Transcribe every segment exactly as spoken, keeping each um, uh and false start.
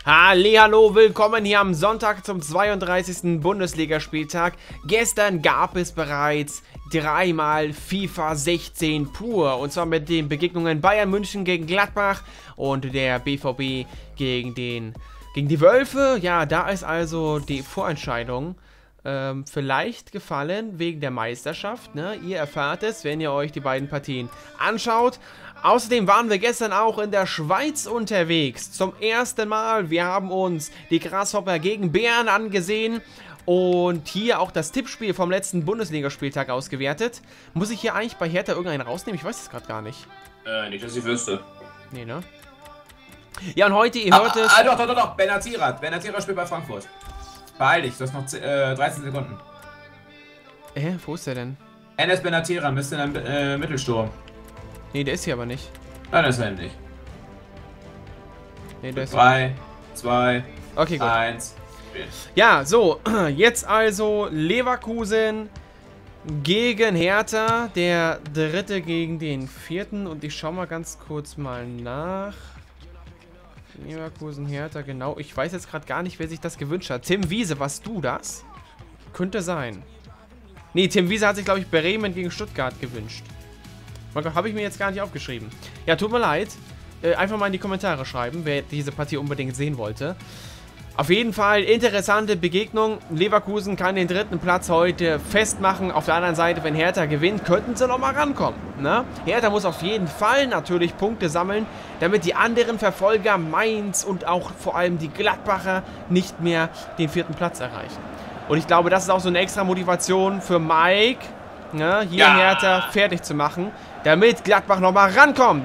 Hallihallo, willkommen hier am Sonntag zum zweiunddreißigsten Bundesligaspieltag. Gestern gab es bereits dreimal FIFA sechzehn pur. Und zwar mit den Begegnungen Bayern München gegen Gladbach und der B V B gegen, den, gegen die Wölfe. Ja, da ist also die Vorentscheidung ähm, vielleicht gefallen wegen der Meisterschaft. Ne? Ihr erfahrt es, wenn ihr euch die beiden Partien anschaut. Außerdem waren wir gestern auch in der Schweiz unterwegs. Zum ersten Mal. Wir haben uns die Grasshopper gegen Bären angesehen. Und hier auch das Tippspiel vom letzten Bundesligaspieltag ausgewertet. Muss ich hier eigentlich bei Hertha irgendeinen rausnehmen? Ich weiß es gerade gar nicht. Äh, nicht, dass ich wüsste. Nee, ne? Ja, und heute, ihr hört ah, es... Ah, doch, doch, doch, doch. Benazira. Benazira spielt bei Frankfurt. Beeil dich, du hast noch äh, dreizehn Sekunden. Hä, wo ist der denn? Enes Benazira müsste in einem äh, Mittelsturm. Nee, der ist hier aber nicht. Nein, das ist er nicht. Nee, der ist drei, zwei, okay, gut. eins. Ja, so, jetzt also Leverkusen gegen Hertha, der dritte gegen den vierten. Und ich schau mal ganz kurz mal nach. Leverkusen, Hertha, genau. Ich weiß jetzt gerade gar nicht, wer sich das gewünscht hat. Tim Wiese, warst du das? Könnte sein. Nee, Tim Wiese hat sich, glaube ich, Bremen gegen Stuttgart gewünscht. Habe ich mir jetzt gar nicht aufgeschrieben. Ja, tut mir leid. Äh, einfach mal in die Kommentare schreiben, wer diese Partie unbedingt sehen wollte. Auf jeden Fall interessante Begegnung. Leverkusen kann den dritten Platz heute festmachen. Auf der anderen Seite, wenn Hertha gewinnt, könnten sie noch mal rankommen. Ne? Hertha muss auf jeden Fall natürlich Punkte sammeln, damit die anderen Verfolger Mainz und auch vor allem die Gladbacher nicht mehr den vierten Platz erreichen. Und ich glaube, das ist auch so eine extra Motivation für Mike, ne, hier ja. Hertha fertig zu machen, damit Gladbach noch mal rankommt.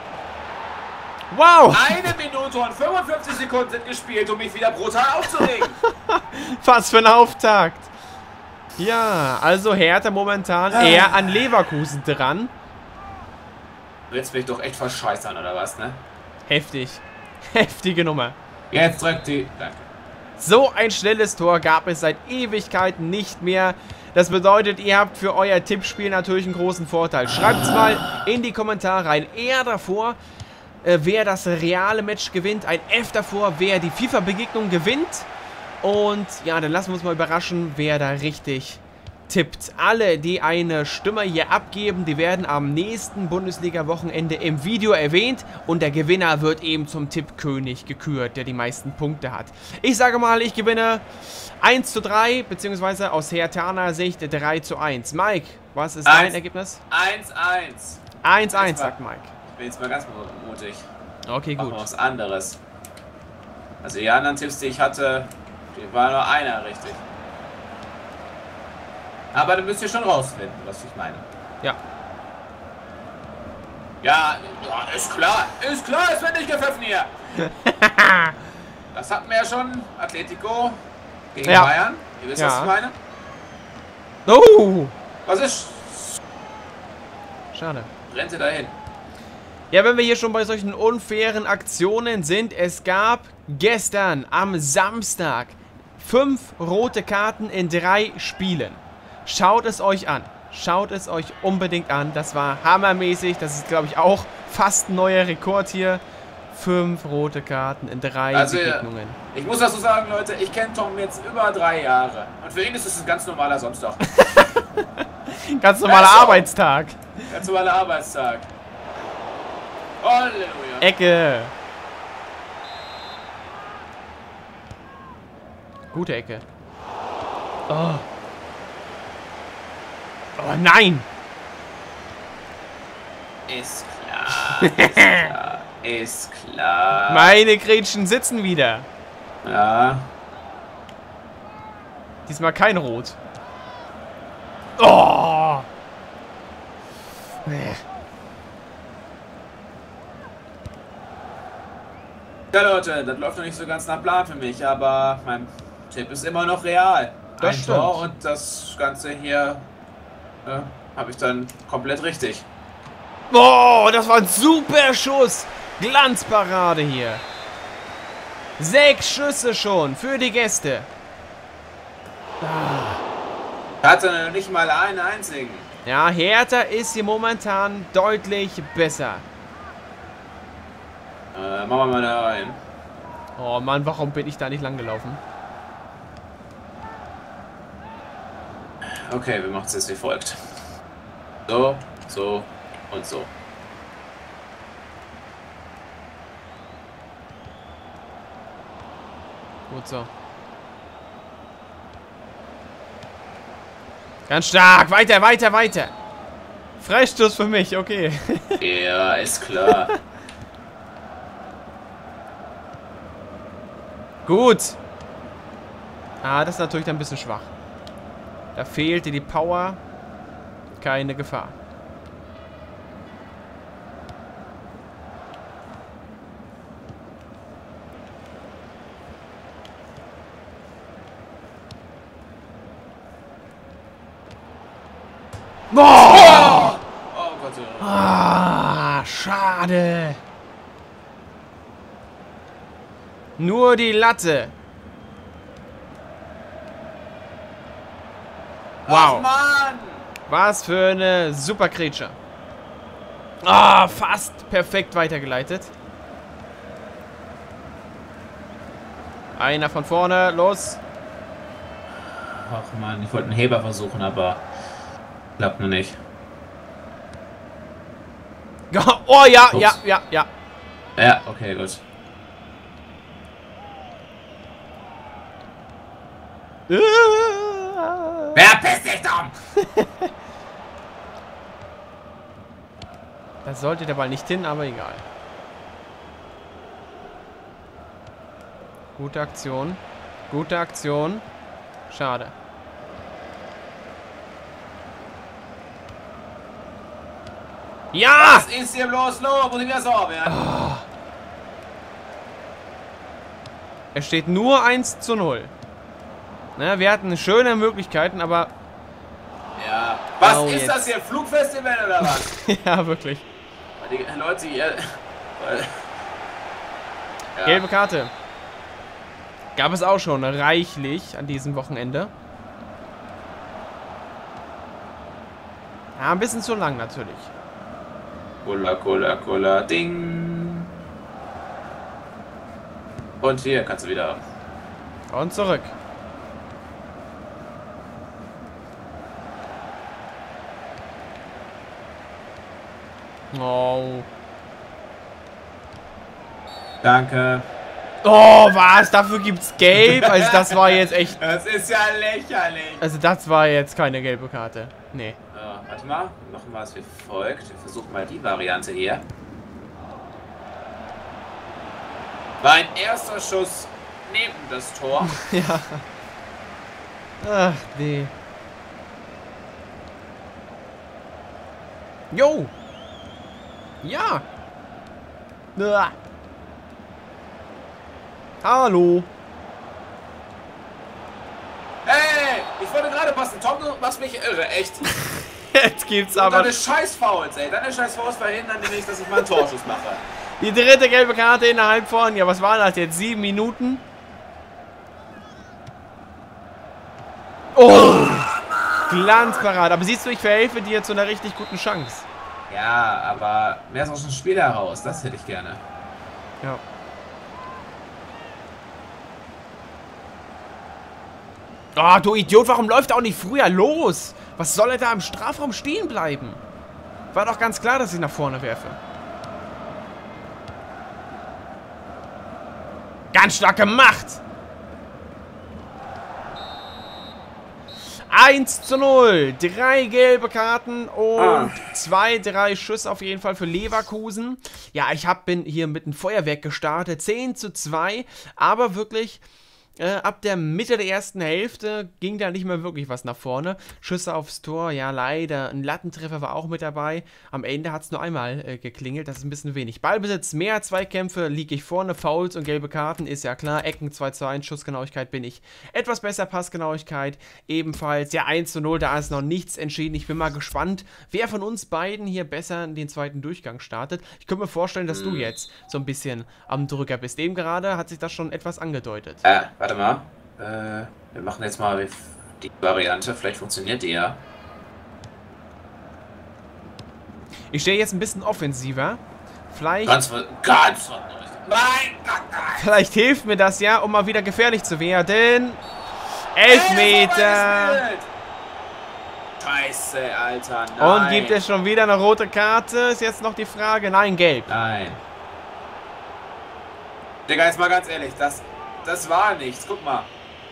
Wow! Eine Minute und fünfundfünfzig Sekunden sind gespielt, um mich wieder brutal aufzuregen. Was für ein Auftakt. Ja, also Hertha momentan ah. eher an Leverkusen dran. Du willst mich doch echt verscheißern, oder was, ne? Heftig. Heftige Nummer. Jetzt drückt die... Danke. So ein schnelles Tor gab es seit Ewigkeiten nicht mehr. Das bedeutet, ihr habt für euer Tippspiel natürlich einen großen Vorteil. Schreibt es mal in die Kommentare rein. Eher davor, äh, wer das reale Match gewinnt. Ein F davor, wer die FIFA-Begegnung gewinnt. Und ja, dann lassen wir uns mal überraschen, wer da richtig tippt. Alle, die eine Stimme hier abgeben, die werden am nächsten Bundesliga-Wochenende im Video erwähnt. Und der Gewinner wird eben zum Tippkönig gekürt, der die meisten Punkte hat. Ich sage mal, ich gewinne eins zu drei, beziehungsweise aus Herthaner Sicht drei zu eins. Mike, was ist dein Ergebnis? eins eins. eins eins, sagt Mike. Ich bin jetzt mal ganz mutig. Okay, gut. Machen wir was anderes. Also die anderen Tipps, die ich hatte, die war nur einer richtig. Aber dann müsst ihr schon rausfinden, was ich meine. Ja. Ja, ja, ist klar. Ist klar, es wird nicht gepfiffen hier. Das hatten wir ja schon. Atletico gegen ja. Bayern. Ihr wisst, ja. was ich meine? Oh! Was ist? Schade. Rennt ihr dahin? Ja, wenn wir hier schon bei solchen unfairen Aktionen sind, es gab gestern am Samstag fünf rote Karten in drei Spielen. Schaut es euch an. Schaut es euch unbedingt an. Das war hammermäßig. Das ist, glaube ich, auch fast ein neuer Rekord hier. Fünf rote Karten in drei also, Begegnungen. Ich muss dazu sagen, Leute, ich kenne Tom jetzt über drei Jahre. Und für ihn ist es ein ganz normaler Samstag. Ganz normaler also, Arbeitstag. Ganz normaler Arbeitstag. Halleluja. Ecke. Gute Ecke. Oh. Oh nein! Ist klar, ist klar, ist klar. Meine Gretchen sitzen wieder. Ja. Diesmal kein Rot. Oh! Ja Leute, das läuft noch nicht so ganz nach Plan für mich, aber mein Tipp ist immer noch real. Das Ein stimmt. Tor und das Ganze hier äh, habe ich dann komplett richtig. Oh, das war ein super Schuss. Glanzparade hier. Sechs Schüsse schon für die Gäste. Ah. Hatte nicht mal einen einzigen. Ja, Hertha ist hier momentan deutlich besser. Äh, machen wir mal da rein. Oh Mann, warum bin ich da nicht lang gelaufen? Okay, wir machen es jetzt wie folgt. So, so und so. Gut so. Ganz stark. Weiter, weiter, weiter. Freistoß für mich, okay. Ja, ist klar. Gut. Ah, das ist natürlich dann ein bisschen schwach. Da fehlte die Power. Keine Gefahr. Boah! Oh Gott. Ah, schade. Nur die Latte. Wow. Ach, Mann! Was für eine super Grätsche. Ah, fast perfekt weitergeleitet. Einer von vorne, los. Ach Mann, ich wollte einen Heber versuchen, aber klappt nur nicht. Oh ja, Ups. ja, ja, ja. Ja, okay, gut. Wer pisst dich dumm? Da sollte der Ball nicht hin, aber egal. Gute Aktion. Gute Aktion. Schade. Ja! Was ist hier bloß los? Muss ich wieder sauer werden? Oh. Es steht nur eins zu null. Ne, wir hatten schöne Möglichkeiten, aber... Ja. Was Oh, ist jetzt. das hier? Flugfestival oder was? Ja, wirklich. Weil die Leute hier... Weil, ja. Gelbe Karte. Gab es auch schon reichlich an diesem Wochenende. Ja, ein bisschen zu lang natürlich. Cola, Cola, Cola, Ding. Und hier kannst du wieder... Und zurück. Oh. Danke. Oh, was? Dafür gibt's Gelb? Also das war jetzt echt... Das ist ja lächerlich. Also das war jetzt keine gelbe Karte. Nee. Ja, warte mal. Machen wir es wie folgt. Wir versuchen mal die Variante hier. Mein erster Schuss neben das Tor. Ja. Ach, nee. Jo. Ja. Uah. Hallo. Hey, ich wollte gerade passen. Tom, du machst mich irre, echt. Jetzt gibt's Und aber deine Scheiß-Fouls, ey. Deine Scheiß-Fouls verhindern die nicht, dass ich mal einen Torschuss mache. die dritte gelbe Karte innerhalb von, ja, was war das jetzt? Sieben Minuten? Oh! Glanzparade. Aber siehst du, ich verhelfe dir zu einer richtig guten Chance. Ja, aber mehr ist aus dem Spiel heraus. Das hätte ich gerne. Ja. Oh, du Idiot, warum läuft er auch nicht früher los? Was soll er da im Strafraum stehen bleiben? War doch ganz klar, dass ich nach vorne werfe. Ganz stark gemacht. eins zu null. Drei gelbe Karten und Ah. zwei, drei Schüsse auf jeden Fall für Leverkusen. Ja, ich hab, bin hier mit einem Feuerwerk gestartet. zehn zu zwei. Aber wirklich... Äh, ab der Mitte der ersten Hälfte ging da nicht mehr wirklich was nach vorne. Schüsse aufs Tor, ja leider. Ein Lattentreffer war auch mit dabei. Am Ende hat es nur einmal äh, geklingelt, das ist ein bisschen wenig. Ballbesitz, mehr Zweikämpfe, liege ich vorne. Fouls und gelbe Karten, ist ja klar. Ecken zwei zu eins, Schussgenauigkeit bin ich etwas besser. Passgenauigkeit ebenfalls. Ja, eins zu null, da ist noch nichts entschieden. Ich bin mal gespannt, wer von uns beiden hier besser in den zweiten Durchgang startet. Ich könnte mir vorstellen, dass du jetzt so ein bisschen am Drücker bist. Eben gerade hat sich das schon etwas angedeutet. Äh, warte mal. Äh, wir machen jetzt mal die Variante. Vielleicht funktioniert die ja. Ich stehe jetzt ein bisschen offensiver. Vielleicht... Ganz, ganz was Neues. Mein Gott, nein. Vielleicht hilft mir das ja, um mal wieder gefährlich zu werden. Elfmeter. Scheiße, Alter, nein. Und gibt es schon wieder eine rote Karte? Ist jetzt noch die Frage. Nein, gelb. Nein. Digga, jetzt mal ganz ehrlich, das, das war nichts. Guck mal.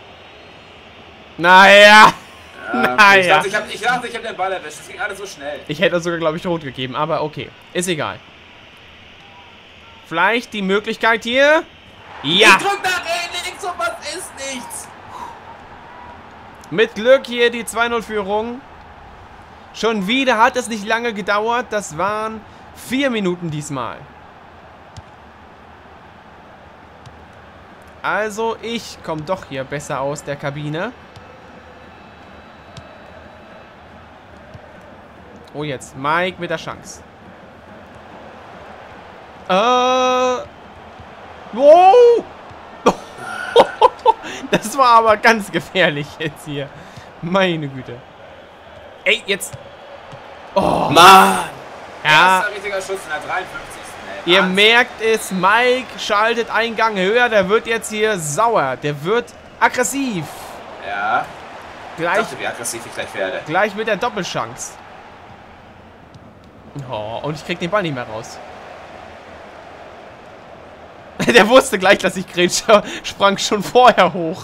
Naja. Ja, naja. Ich dachte, ich habe ich dachte, ich hab den Ball erwischt. Das ging alles so schnell. Ich hätte sogar, glaube ich, rot gegeben, aber okay. Ist egal. Vielleicht die Möglichkeit hier. Ja. Ich drück nach links und was ist nichts. Mit Glück hier die zwei null Führung. Schon wieder hat es nicht lange gedauert. Das waren vier Minuten diesmal. Also ich komme doch hier besser aus der Kabine. Oh, jetzt Mike mit der Chance. Äh. Wow! Das war aber ganz gefährlich jetzt hier. Meine Güte. Ey, jetzt. Oh. Mann! Ja. Erster richtiger Schuss in der dreiundfünfzigsten Ey, Ihr Wahnsinn. merkt es, Mike schaltet einen Gang höher. Der wird jetzt hier sauer. Der wird aggressiv. Ja. Ich Gleich, dachte, wie aggressiv ich gleich werde. gleich mit der Doppelchance. Oh, und ich krieg den Ball nicht mehr raus. Der wusste gleich, dass ich grätsche. Sprang schon vorher hoch.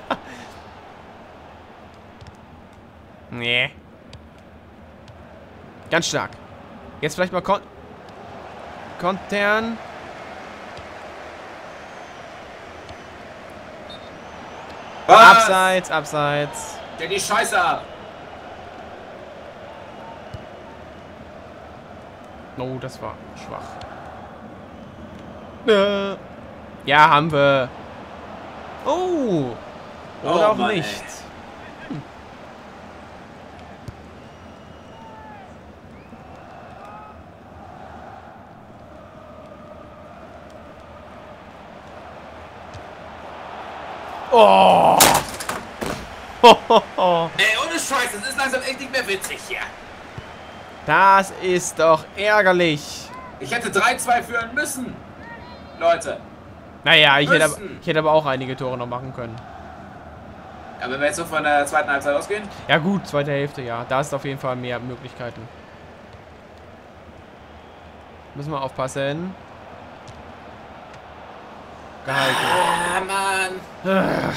Nee. Ganz stark. Jetzt vielleicht mal kon kontern. Was? Abseits, abseits. Der die Scheiße ab. Oh, das war schwach. Äh. Ja, haben wir. Oh. Oder Oh, auch Mann, nicht. ey. Hm. Oh. Ey, ohne Scheiß, das ist langsam echt nicht mehr witzig hier. Das ist doch ärgerlich. Ich hätte drei zwei führen müssen. Leute. Naja, ich hätte, aber, Müssen. ich hätte aber auch einige Tore noch machen können. Ja, wenn wir jetzt so von der zweiten Halbzeit ausgehen. Ja gut, zweite Hälfte, ja. Da ist auf jeden Fall mehr Möglichkeiten. Müssen wir aufpassen. Gehalten. Ah, Mann.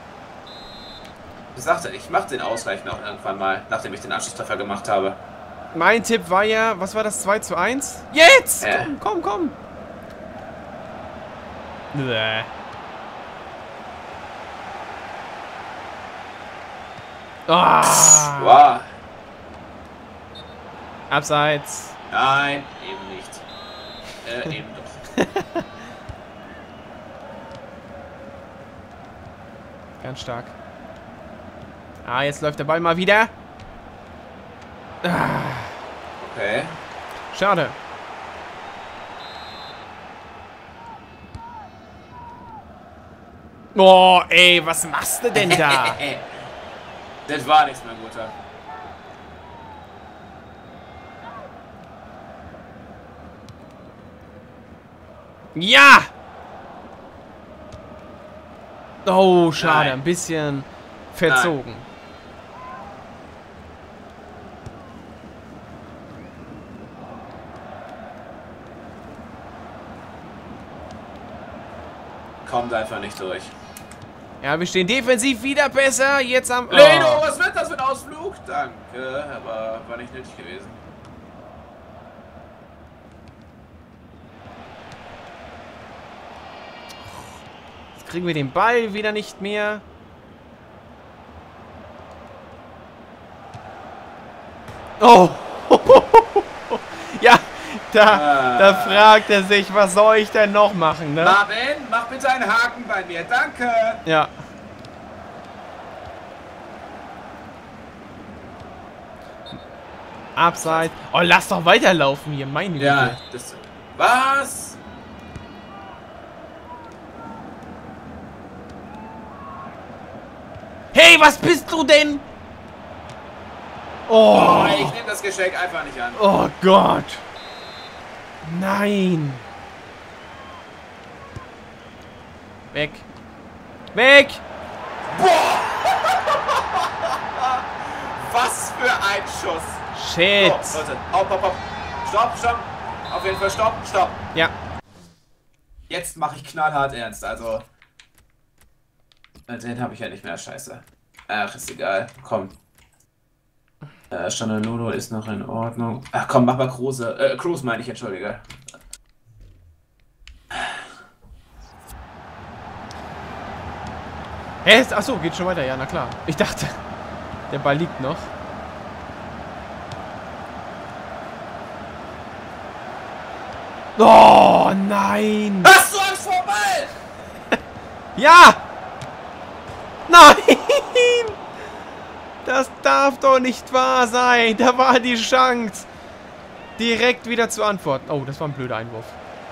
Ich sagte, ich mach den Ausgleich noch irgendwann mal, nachdem ich den Anschlusstreffer gemacht habe. Mein Tipp war ja, was war das, zwei zu eins? Jetzt! Äh. Komm, komm, komm. Bäh. Ah, Wow. abseits. Nein, eben nicht. Äh, eben doch. Ganz stark. Ah, jetzt läuft der Ball mal wieder. Ah, Okay. schade. Oh, ey, was machst du denn da? Das war nichts mehr, Guter. Ja! Oh, schade. Nein. Ein bisschen verzogen. Kommt einfach nicht durch. Ja, wir stehen defensiv wieder besser. Jetzt am... Leno, Oh. was wird das für ein Ausflug? Danke, aber war nicht nötig gewesen. Jetzt kriegen wir den Ball wieder nicht mehr. Oh. Ja, da, Ah. da fragt er sich, was soll ich denn noch machen, ne? Marvin, mach bitte einen Haken bei mir. Danke. Ja. Abseits. Oh, lass doch weiterlaufen hier, meine Güte. Ja, das... Was? Hey, was bist du denn? Oh. Oh, ich nehme das Geschenk einfach nicht an. Oh Gott. Nein. Weg. Weg! Boah! Was für ein Schuss! Shit! So, Leute, hopp, hopp, hopp. Stopp, stopp! Auf jeden Fall stopp, stopp! Ja. Jetzt mache ich knallhart ernst, also... Den habe ich ja nicht mehr, scheiße. Ach, ist egal, komm. Äh, Chanelolo ist noch in Ordnung. Ach komm, mach mal Kruse. Äh, Cruz meine ich, entschuldige. Hä? Achso, geht schon weiter, ja, na klar. Ich dachte, der Ball liegt noch. Oh, nein! Hast du Angst vor Ball? Ja! Nein! Das darf doch nicht wahr sein. Da war die Chance, direkt wieder zu antworten. Oh, das war ein blöder Einwurf.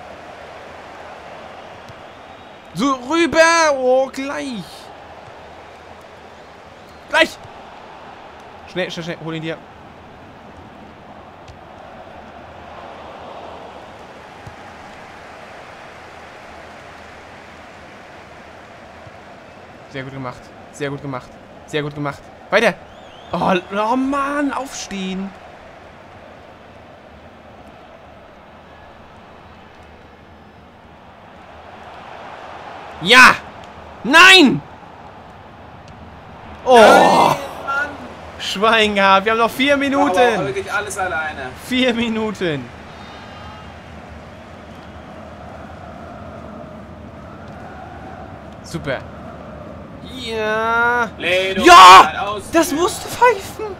So, rüber! Oh, gleich! Gleich! Schnell, schnell, schnell. Hol ihn dir. Sehr gut gemacht. Sehr gut gemacht. Sehr gut gemacht. Weiter! Oh, oh Mann, aufstehen! Ja! Nein! Oh! Nein, Mann. Schwein gehabt. Wir haben noch vier Minuten. Aber wirklich alles alleine. Vier Minuten. Super. Ja. Leno, Ja! Das musste pfeifen.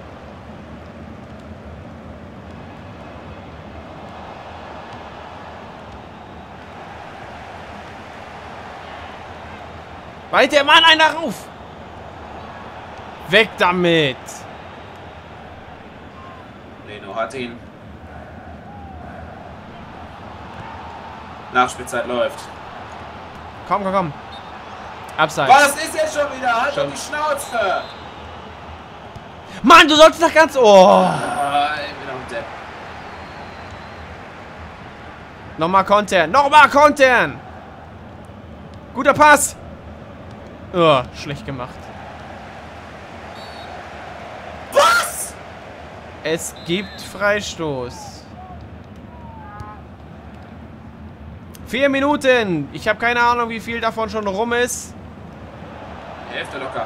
Weiter, Mann, einer rauf. Weg damit. Leno hat ihn. Nachspielzeit läuft. Komm, komm, komm. Abseits. Was ist jetzt schon wieder? Halt Schon. doch die Schnauze! Mann, du sollst doch ganz... Oh. Ah, ich bin noch ein Depp. Nochmal kontern. Nochmal kontern. Guter Pass. Oh, schlecht gemacht. Was? Es gibt Freistoß. Vier Minuten. Ich habe keine Ahnung, wie viel davon schon rum ist. Hälfte locker.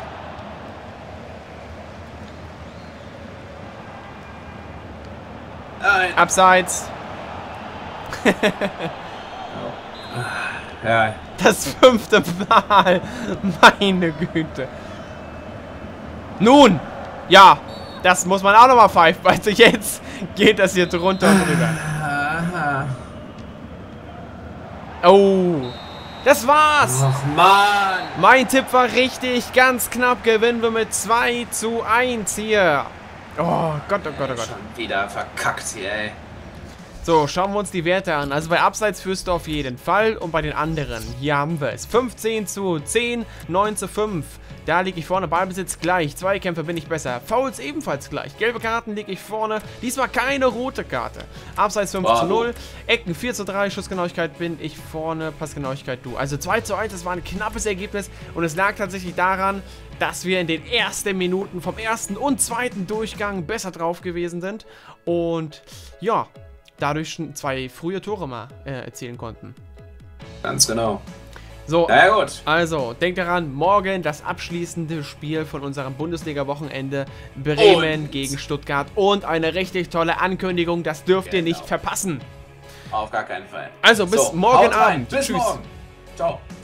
Nein. Abseits. Ja. Das fünfte Mal. Meine Güte. Nun. Ja. Das muss man auch nochmal pfeifen. Also jetzt geht das hier drunter und drüber. Aha. Oh. Das war's. Ach Mann. Mein Tipp war richtig. Ganz knapp gewinnen wir mit zwei zu eins hier. Oh Gott, oh Gott, oh Gott. Schon wieder verkackt hier, ey. So, schauen wir uns die Werte an. Also bei Abseits führst du auf jeden Fall und bei den anderen, hier haben wir es. fünfzehn zu zehn, neun zu fünf. Da liege ich vorne, Ballbesitz gleich, Zweikämpfe bin ich besser. Fouls ebenfalls gleich, gelbe Karten liege ich vorne. Diesmal keine rote Karte. Abseits fünf zu null, Ecken vier zu drei, Schussgenauigkeit bin ich vorne, Passgenauigkeit du. Also zwei zu eins, das war ein knappes Ergebnis und es lag tatsächlich daran, dass wir in den ersten Minuten vom ersten und zweiten Durchgang besser drauf gewesen sind. Und ja, dadurch schon zwei frühe Tore mal äh, erzielen konnten. Ganz genau. So, Na ja, gut. also, denkt daran, morgen das abschließende Spiel von unserem Bundesliga-Wochenende. Bremen Und gegen Stuttgart. Und eine richtig tolle Ankündigung, das dürft Genau. ihr nicht verpassen. Auf gar keinen Fall. Also, bis So, morgen haut rein. Abend. Bis Tschüss. morgen. Ciao.